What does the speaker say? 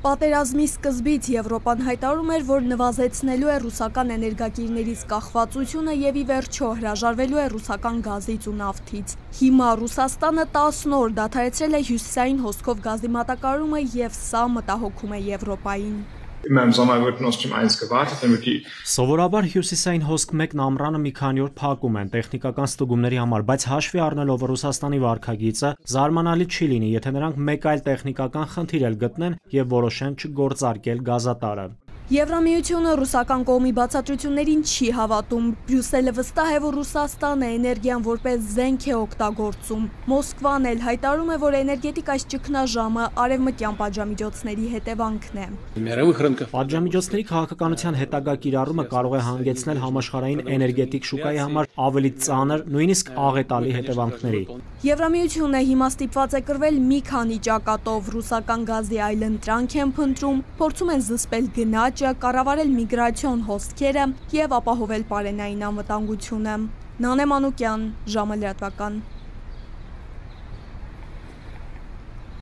Պատերազմի սկզբից Եվրոպան հայտարարում էր, որ նվազեցնելու է ռուսական էներգակիրներից կախվածությունը եւ ի վերջո հրաժարվելու է ռուսական գազից ու նավթից։ Հիմա Ռուսաստանը 10 օր դադարեցրել է հյուսիսային հոսքով գազի մատակարարումը եւ սա մտահոգում է Եվրոպային։ Immer im Sommer wird Nord Stream 1 gewartet, dann wird die Սովորաբար հյուսիսային հոսք 1-ն ամռանը մի քանի օր փակում են տեխնիկական ստուգումների համար, բայց հաշվի առնելով Ռուսաստանի վարքագիծը, զարմանալի չի լինի, եթե նրանք մեկ այլ տեխնիկական խնդիր էլ գտնեն եւ որոշեն չգործարկել գազատարը։ Եվրամիությունը ռուսական կողմի բացատրություններին չի հավատում։ Բրյուսելը վստահ է, որ Ռուսաստանը էներգիան որպես զենք է օգտագործում։ Մոսկվան էլ հայտարարում է, որ էներգետիկ այս ճգնաժամը արևմտյան պատժամիջոցների հետևանքն է։ Պատժամիջոցների քաղաքականության հետագա կիրառումը կարող է հանգեցնել համաշխարհային էներգետիկ շուկայի համար ավելի ծանր, նույնիսկ աղետալի հետևանքների։ Եվրամիությունը հիմա ստիպված է կռվել մի քանի ճակատով, ռուսական գազի այլընտրանք են փնտրում, փորձում են զսպել գնաճը, կառավարել միգրացիոն հոսքերը եւ ապահովել պարենային անվտանգությունը։ Նանե Մանուկյան, ժամը լրատվական։